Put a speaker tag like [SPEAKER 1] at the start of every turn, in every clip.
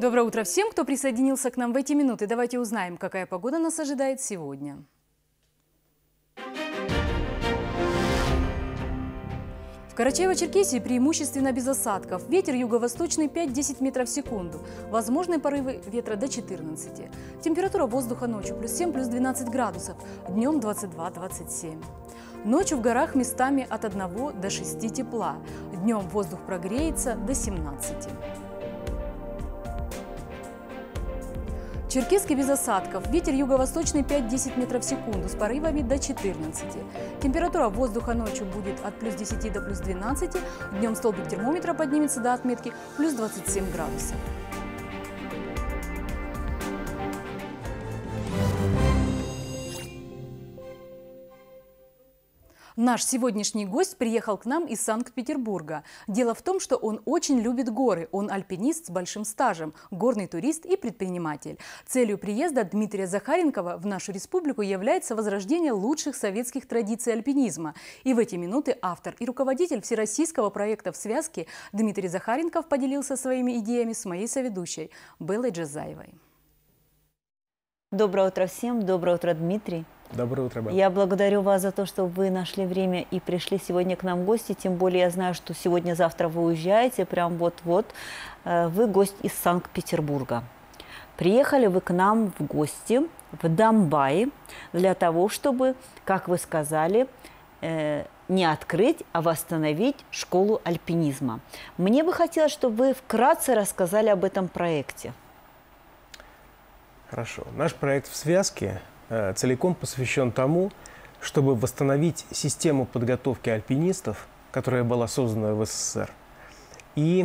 [SPEAKER 1] Доброе утро всем, кто присоединился к нам в эти минуты. Давайте узнаем, какая погода нас ожидает сегодня. В Карачаево-Черкесии преимущественно без осадков. Ветер юго-восточный 5-10 метров в секунду. Возможны порывы ветра до 14. Температура воздуха ночью +7, +12 градусов. Днем 22-27. Ночью в горах местами от 1 до 6 тепла. Днем воздух прогреется до 17. Черкесске без осадков. Ветер юго-восточный 5-10 метров в секунду с порывами до 14. Температура воздуха ночью будет от +10 до +12. Днем столбик термометра поднимется до отметки +27 градусов. Наш сегодняшний гость приехал к нам из Санкт-Петербурга. Дело в том, что он очень любит горы. Он альпинист с большим стажем, горный турист и предприниматель. Целью приезда Дмитрия Захаренкова в нашу республику является возрождение лучших советских традиций альпинизма. И в эти минуты автор и руководитель всероссийского проекта «В связке» Дмитрий Захаренков поделился своими идеями с моей соведущей Беллой Джазаевой.
[SPEAKER 2] Доброе утро всем. Доброе утро, Дмитрий.
[SPEAKER 3] Доброе утро, Белла.
[SPEAKER 2] Я благодарю вас за то, что вы нашли время и пришли сегодня к нам в гости. Тем более я знаю, что сегодня-завтра вы уезжаете, прям вот-вот. Вы гость из Санкт-Петербурга. Приехали вы к нам в гости в Домбай для того, чтобы, как вы сказали, не открыть, а восстановить школу альпинизма. Мне бы хотелось, чтобы вы вкратце рассказали об этом проекте.
[SPEAKER 3] Хорошо. Наш проект «В связке» целиком посвящен тому, чтобы восстановить систему подготовки альпинистов, которая была создана в СССР. И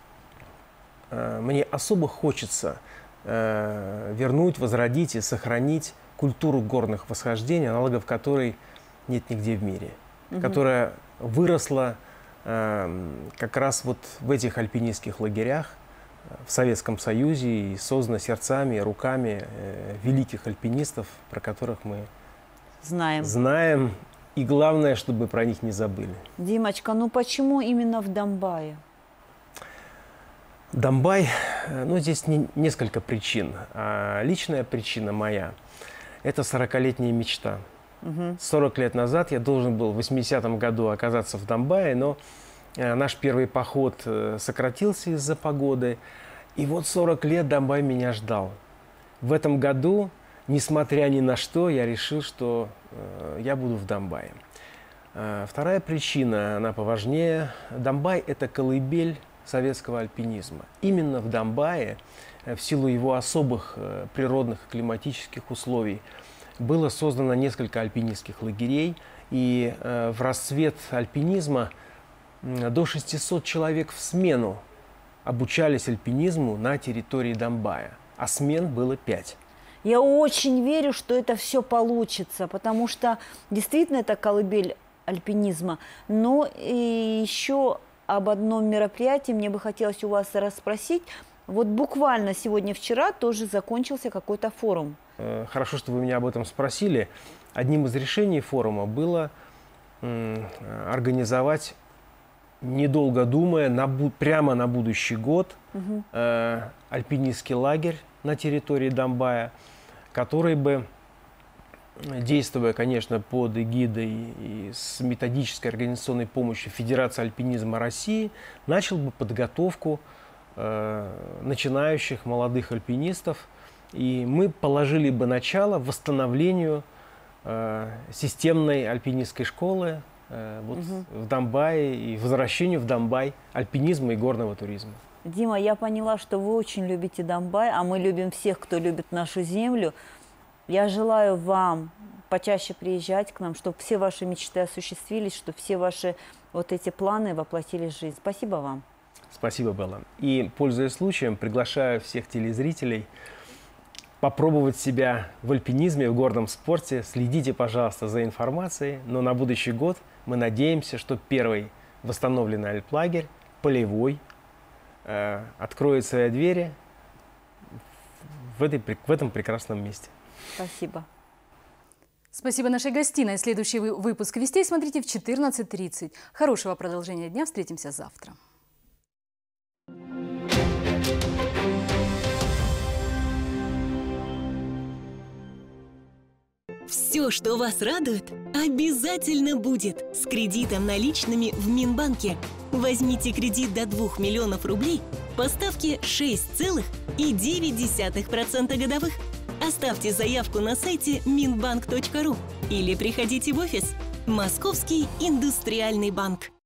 [SPEAKER 3] мне особо хочется вернуть, возродить и сохранить культуру горных восхождений, аналогов которой нет нигде в мире, которая выросла как раз вот в этих альпинистских лагерях в Советском Союзе и создана сердцами и руками великих альпинистов, про которых мы знаем. И главное, чтобы про них не забыли.
[SPEAKER 2] Димочка, ну почему именно в Домбае?
[SPEAKER 3] Домбай, ну здесь несколько причин. Личная причина моя – это 40-летняя мечта. 40 лет назад я должен был в 80-м году оказаться в Домбае, но наш первый поход сократился из-за погоды. И вот 40 лет Домбай меня ждал. В этом году, несмотря ни на что, я решил, что я буду в Домбае. Вторая причина, она поважнее. Домбай – это колыбель советского альпинизма. Именно в Домбае, в силу его особых природных и климатических условий, было создано несколько альпинистских лагерей. И в расцвет альпинизма до 600 человек в смену обучались альпинизму на территории Домбая, а смен было 5.
[SPEAKER 2] Я очень верю, что это все получится, потому что действительно это колыбель альпинизма. Но и еще об одном мероприятии мне бы хотелось у вас расспросить. Вот буквально сегодня-вчера тоже закончился какой-то форум.
[SPEAKER 3] Хорошо, что вы меня об этом спросили. Одним из решений форума было организовать, недолго думая, прямо на будущий год альпинистский лагерь на территории Домбая, который бы, действуя, конечно, под эгидой и с методической организационной помощью Федерации альпинизма России, начал бы подготовку начинающих молодых альпинистов, и мы положили бы начало восстановлению системной альпинистской школы в Домбае и возвращению в Домбай альпинизма и горного туризма.
[SPEAKER 2] Дима, я поняла, что вы очень любите Домбай, а мы любим всех, кто любит нашу землю. Я желаю вам почаще приезжать к нам, чтобы все ваши мечты осуществились, чтобы все ваши вот эти планы воплотились в жизнь. Спасибо вам.
[SPEAKER 3] Спасибо, Белла. И, пользуясь случаем, приглашаю всех телезрителей попробовать себя в альпинизме, в горном спорте. Следите, пожалуйста, за информацией. Но на будущий год мы надеемся, что первый восстановленный альплагерь, полевой, откроет свои двери в этом прекрасном месте.
[SPEAKER 2] Спасибо.
[SPEAKER 1] Спасибо нашей гостиной. Следующий выпуск «Вестей» смотрите в 14:30. Хорошего продолжения дня. Встретимся завтра.
[SPEAKER 4] Все, что вас радует, обязательно будет с кредитом наличными в Минбанке. Возьмите кредит до 2 миллионов рублей по ставке 6,9% годовых. Оставьте заявку на сайте minbank.ru или приходите в офис. Московский индустриальный банк.